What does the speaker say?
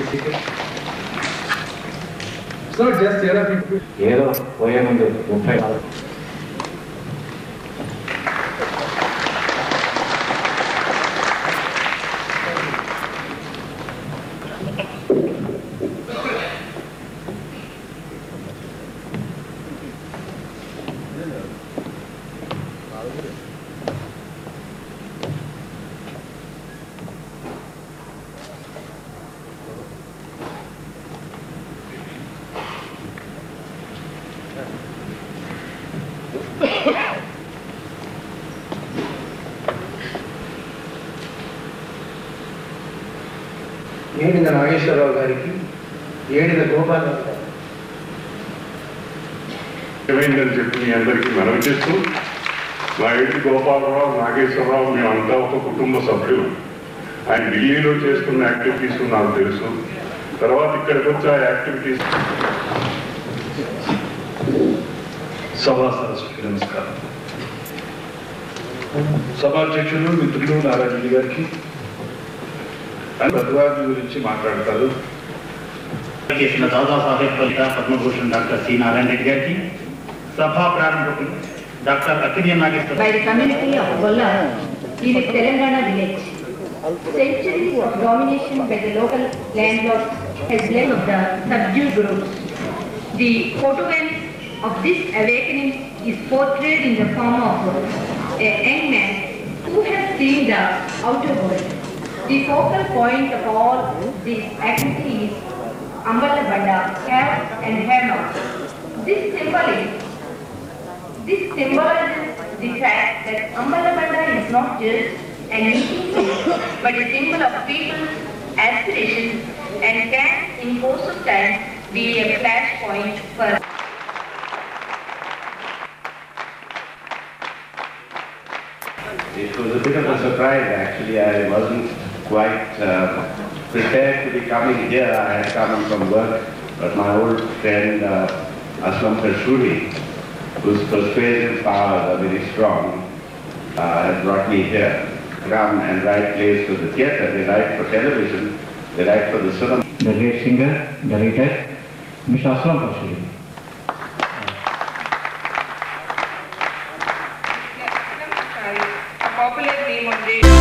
ticket. It's not just therapy. Yedo, Oyamundu, Mumbai. ఏడిన Nageswararao గారికి ఏడిన గోపాలరావు గారికి ఏమైందని చెప్పి మీ అందరికీ మనవి చేస్తూ మా ఏడి గోపాలరావు నాగేశ్వరరావు మేమంతా ఒక కుటుంబ సభ్యులు. ఆయన ఢిల్లీలో చేసుకున్న యాక్టివిటీస్ నాకు తెలుసు. తర్వాత ఇక్కడికి వచ్చి ఆ యాక్టివిటీస్ సభా సరస్వతికి నమస్కారం. సభాధ్యక్షులు మిత్రులు నారాయణ గారికి భద్రవాది గురించి మాట్లాడతారు. చేసిన దాదాసాహెబ్ ఫలిత పద్మభూషణ్ డాక్టర్ సి నారాయణ రెడ్డి గారికి, సభా ప్రారంభకులు doctor Akkineni Nageswara. By the community of Golla in the Telangana village, centuries of domination by the local landlords has led the subdued groups. The protagonist of this awakening is portrayed in the form of a young man who has seen the outer world. The focal point of all these activities is Ambala Banda, have and have not. This symbolizes the fact that Ambala Banda is not just an meeting place, but a symbol of people's aspirations and can, in course of time, be a flashpoint for. It was a bit of a surprise actually. I wasn't quite prepared to be coming here. I had come from work, but my old friend Aslam Kashuri, whose persuasive powers are very strong, has brought me here. Come and write plays for the theatre. They write for television. They write for the cinema. The great singer, director, Mr. Aslam Kashuri. A popular name on